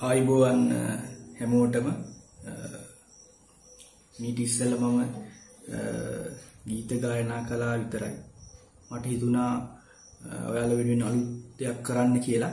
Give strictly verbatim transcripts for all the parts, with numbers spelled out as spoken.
ආයිබෝවන් හැමෝටම මීට ඉස්සෙල්ලා මම ගීත ගායනා කළා විතරයි. මට හිතුණා ඔයාලා වෙනුවෙන් අලුත් දෙයක් කරන්න කියලා.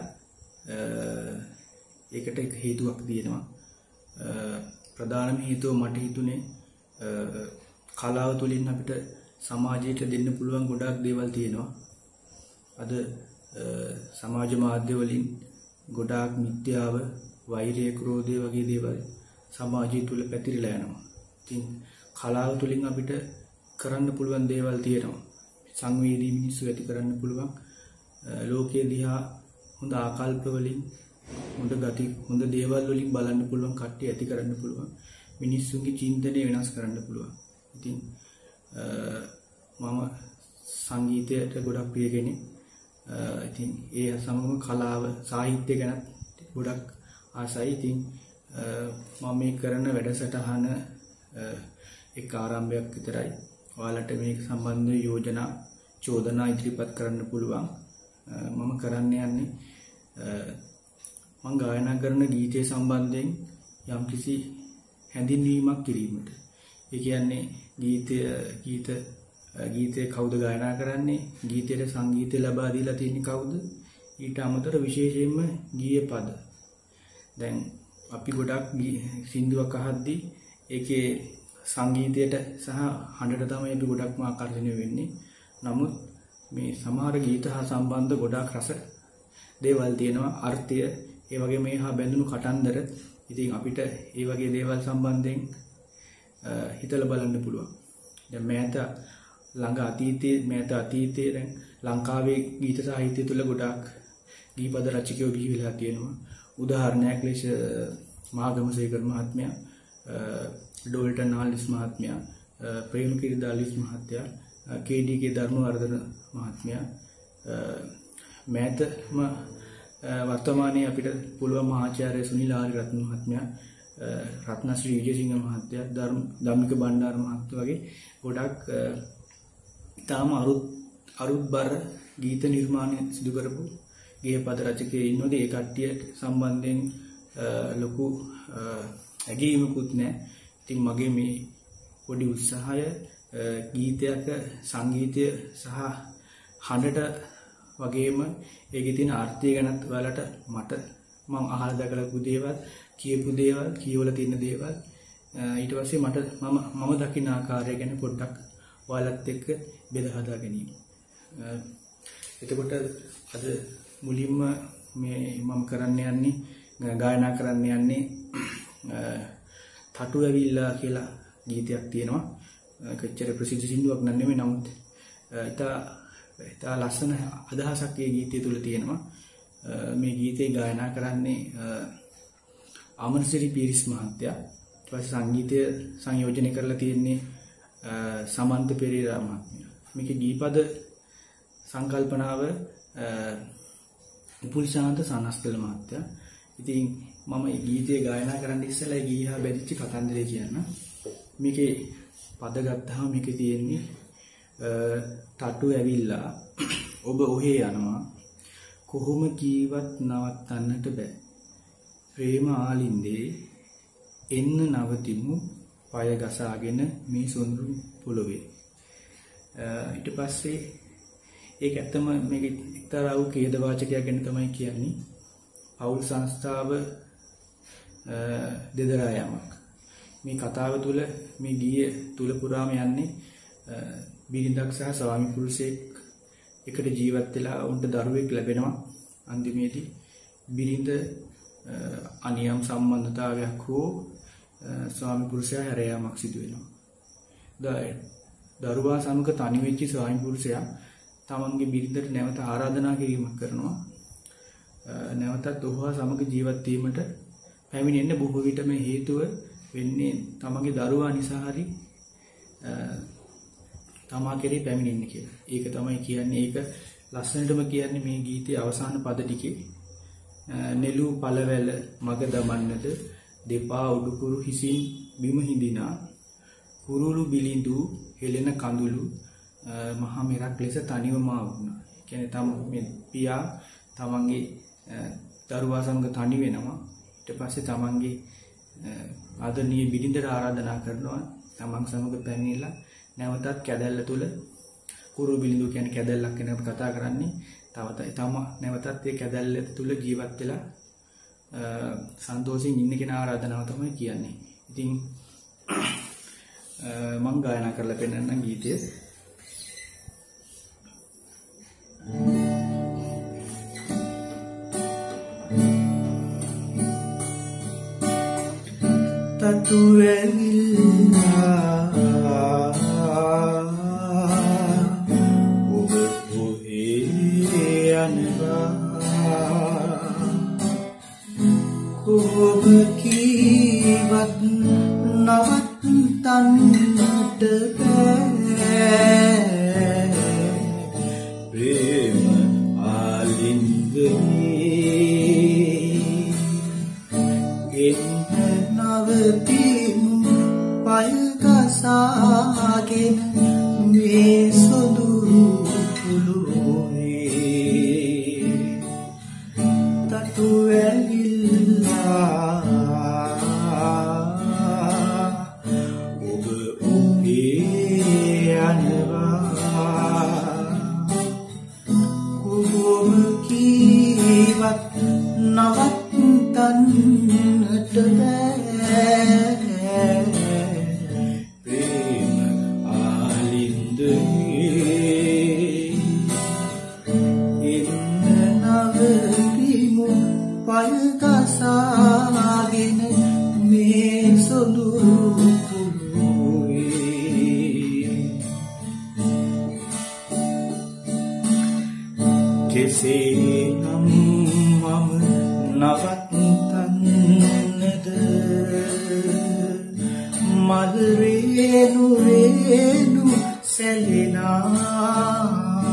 ඒකට එක හේතුවක් තියෙනවා. ප්‍රධානම හේතුව මට හිතුනේ කලාව තුළින් අපිට සමාජයට දෙන්න පුළුවන් ගොඩාක් දේවල් තියෙනවා. අද සමාජ මාධ්‍ය වලින් ගොඩාක් මිත්‍යාව, වෛරය, ක්‍රෝධය වගේ දේවල් සමාජය තුළ පැතිරිලා යනවා. ඉතින් කලාව තුළින් අපිට කරන්න පුළුවන් දේවල් තියෙනවා. සංවේදී මිනිස්සු ඇති කරන්න පුළුවන්. ලෝකයේ දිහා හොඳ ආකල්ප වලින්, හොඳ ගති, හොඳ දේවල් වලින් බලන්න පුළුවන් කට්ටිය ඇති කරන්න පුළුවන්. මිනිස්සුන්ගේ චින්තනය වෙනස් කරන්න පුළුවන්. ඉතින් මම සංගීතයට ගොඩක් ප්‍රිය කෙනෙක්. ඉතින් ඒ සමගම කලාව, සාහිත්‍ය ගැන ගොඩක් ආසයි. ඉතින් මම මේ කරන වැඩසටහන එක් ආරම්භයක් විතරයි. ඔයාලට මේක සම්බන්ධව යෝජනා, චෝදනා ඉදිරිපත් කරන්න පුළුවන්. මම කරන්න යන්නේ මම ගායනා කරන ගීතය සම්බන්ධයෙන් යම්කිසි හැඳින්වීමක් කිරීමට. ඒ කියන්නේ ගීතය ගීත ගීතේ කවුද ගායනා කරන්නේ, ගීතයට සංගීතය ලබා දීලා තියෙන්නේ කවුද, ඊට අමතර විශේෂයෙන්ම ගීය පද. දැන් අපි ගොඩක් සින්දුවක් අහද්දී ඒකේ සංගීතයට සහ හඬට තමයි අපි ගොඩක්ම ආකර්ෂණය වෙන්නේ. නමුත් මේ සමහර ගීත හා සම්බන්ධ ගොඩාක් රස දේවල් තියෙනවා, අර්ථය, ඒ වගේ මේ හා බැඳුණු කතන්දර. ඉතින් අපිට ඒ වගේ දේවල් සම්බන්ධයෙන් හිතලා බලන්න පුළුවන්. දැන් මෑත ළඟ අතීතයේ මෑත අතීතයේ දැන් ලංකාවේ ගීත සාහිත්‍ය තුළ ගොඩාක් ගීපද රචකයෝ බිහි වෙලා තියෙනවා. උදාහරණයක් ලෙස මහගමසේකර මහත්මයා, ඩෝල්ටන් ආලිස් මහත්මයා, ප්‍රේමකිරි දාලිස් මහත්තයා, කේ.ඩී.කේ ධර්මවර්ධන මහත්මයා, මෑතම වර්තමානයේ අපිට පුළුවන් මහාචාර්ය සුනිල් ආරියරත්න මහත්මයා, රත්නශ්‍රී විජේසිංහ මහත්තයා, ධම්මික බණ්ඩාර මහත්මයා වගේ ගොඩක් තාම අරුත් අරුත්බර ගීත නිර්මාණ සිදු කරපු ගේයපද රචකයෝ ඉන්නෝද ඒ කට්ටිය සම්බන්ධයෙන් ලොකු ඇගීමකුත් නැහැ. ඉතින් මගේ මේ පොඩි උත්සාහය ගීතයක සංගීතය සහ හඬට වගේම ඒකේ තියෙන අර්ථය ගැනත් ඔයාලට මට මම අහලා දැකලා දේවල්, කියපු දේවල්, කියවලා තියෙන දේවල්, ඊට පස්සේ මට මම මම දකින ආකාරය ගැන පොඩ්ඩක් ඔයාලත් එක්ක බෙදා හදා ගැනීම. එතකොට අද මුලින්ම මේ මම කරන්න යන්නේ, ගායනා කරන්න යන්නේ තටු ඇවිල්ලා කියලා ගීතයක් තියෙනවා. කච්චර ප්‍රසිද්ධ සින්දුවක් නන් නෙමෙයි, නමුත් ඉතා ඉතා ලස්සන අදහසක් මේ ගීතය තුළ තියෙනවා. මේ ගීතේ ගායනා කරන්නේ අමරසිරි පීරිස් මහත්තයා. ඊට පස්සේ සංගීතය සංයෝජනය කරලා තියෙන්නේ සමන්ත පෙරේරා මහත්මයා. මේකේ ගීපද සංකල්පනාව උපුල්ශාන්ත සනස්කල මහත්තයා. ඉතින් මම මේ ගීතය ගායනා කරන්න ඉස්සෙල්ලා ඒ ගීහා බැඳිච්ච කතන්දරේ කියන්න. මේකේ පද ගත්තාම මේකේ තියෙන්නේ තටු ඇවිල්ලා ඔබ ඔහේ යනවා, කොහොම කීවත් නවත්තන්නට බෑ, ප්‍රේම ආලින්දේ එන්න නවතිමු, පය ගසාගෙන මේ සොඳුරු පොළොවේ. ඊට පස්සේ ඒක ඇත්තම මේක එක්තරා වූ ඛේද වාචකයක් ගැන තමයි කියන්නේ. පෞල් සංස්ථාව දෙදරා යාමක්. මේ කතාව තුළ, මේ ගීය තුල පුරාම යන්නේ බිරිඳක් සහ ස්වාමි පුරුෂයෙක් එකට ජීවත් වෙලා උන්ට දරුවෙක් ලැබෙනවා. අන්තිමේදී බිරිඳ අනියම් සම්බන්ධතාවයක් හෝ ස්වාමි පුරුෂයා හැර යාමක් සිදු වෙනවා. දරුවා සමග තනි වෙච්ච ස්වාමි පුරුෂයා තමන්ගේ බිරිඳට නැවත ආරාධනා කිරීමක් කරනවා. නැවතත් ඔහුවා සමග ජීවත් වීමට පැමිණෙන්න බොහෝ විට මේ හේතුව වෙන්නේ තමන්ගේ දරුවා නිසා හරි තමා කෙරේ පැමිණෙන්න කියලා. ඒක තමයි කියන්නේ. ඒක ලස්සනටම කියන්නේ මේ ගීතයේ අවසාන පද ටිකේ නෙළු පළවැල මග දමන්නද, දෙපා උඩුකුරු හිසින් බිම හිඳිනා, කුරුළු බිලිඳු හෙළෙන කඳුළු මහා මෙරක් ලෙස තනිව මා වුණා. කියන්නේ තම මේ පියා තමන්ගේ දරුවා සමග තනි වෙනවා. ඊට පස්සේ තමන්ගේ ආදරණීය බිරිඳට ආරාධනා කරනවා තමන් සමග පැමිණිලා නැවතත් කැදැල්ල තුල කුරු බිලිඳු කියන්නේ කැදැල්ලක් ගැන අපි කතා කරන්නේ තව තම නැවතත් ඒ කැදැල්ල තුල ජීවත් වෙලා සන්තෝෂයෙන් ඉන්න කෙනා ආරාධනාව තමයි කියන්නේ. ඉතින් මම ගායනා කරලා පෙන්නන්නම් ගීතය. තතු වෙල්ලා ඔබ ඔහේ යනවා ඔබ කීවත් නවත්තන්නට බෑ ප්‍රේම ආලින්ගනේ එන්න නවතිමු පය ගසාගෙන මේ සොඳුරු පුලුවේ තතු වැල්ලා ඔබ ඔහේ යනවා කොහොම කීවත් නවත්තන්නට බෑ ප්‍රේම ආලින්දනේ එන්න නවතිමු පය ගසාගෙන මේ සොඳුරු පුලුවේ කෙසේනම් මම නවත්තන්නද මල් රේණු රේණු සැලෙනා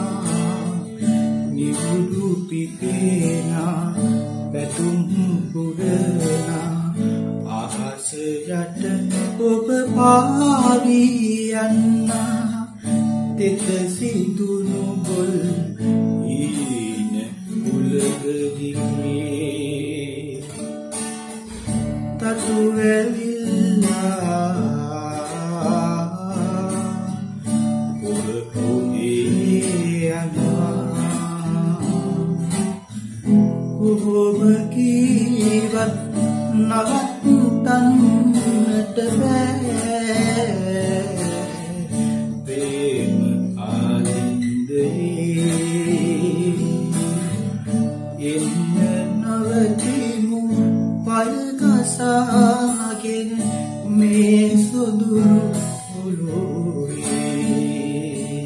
නිවුඩු පිපෙනා පැතුම් පුරනා අහස යට ඔබ පාවී යන්නා තෙත සිඳුණු ගොල් ඊන උලගදිගේ තතු වෙල්ලා ඔබ ඔහේ යනවා කොහොම කීවත් නවත්තන්නට බෑ ප්‍රේම ආලින්දනේ එන්න නවතිමු පය ගසාගෙන මේ සොඳුරු පුලුවේ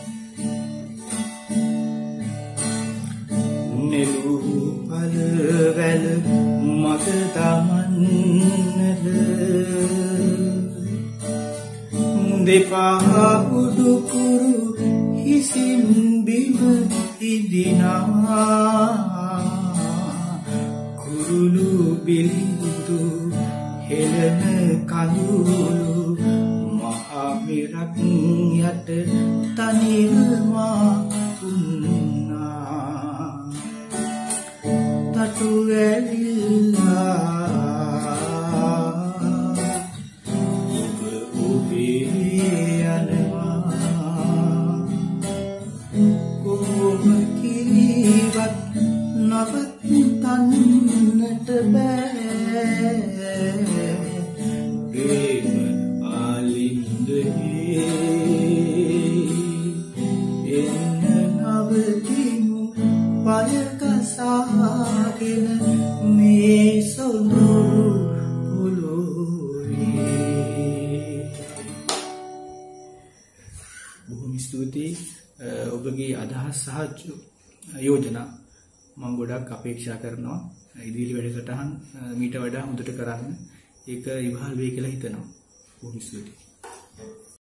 නෙළු පල වැල මත තමන්නද දෙපා උඩුකුරු හිසින් බිම ඉදිනා කුරුළු බිලිඳු හෙළන කඳුළු මහා මිරක් යට තනිවමා උන්නා තතු වැල්ලා ඔබ ඔහේ යනවා කොහොම කීවත් නවත්තන්නට බෑ ප්‍රේම ආලින්දනේ එන්න නවතිමු පය ගසාගෙන මේ සොඳුරු පුලුවේ. බොහොම ස්තුතියි ඔබගේ අදහස් සහ යෝජනා මම ගොඩක් අපේක්ෂා කරනවා ඉදිරි වැඩසටහන් මීට වඩා හොඳට කරන්න ඒක ඉවහල් වෙයි කියලා හිතනවා. බොහොම ස්තුතියි.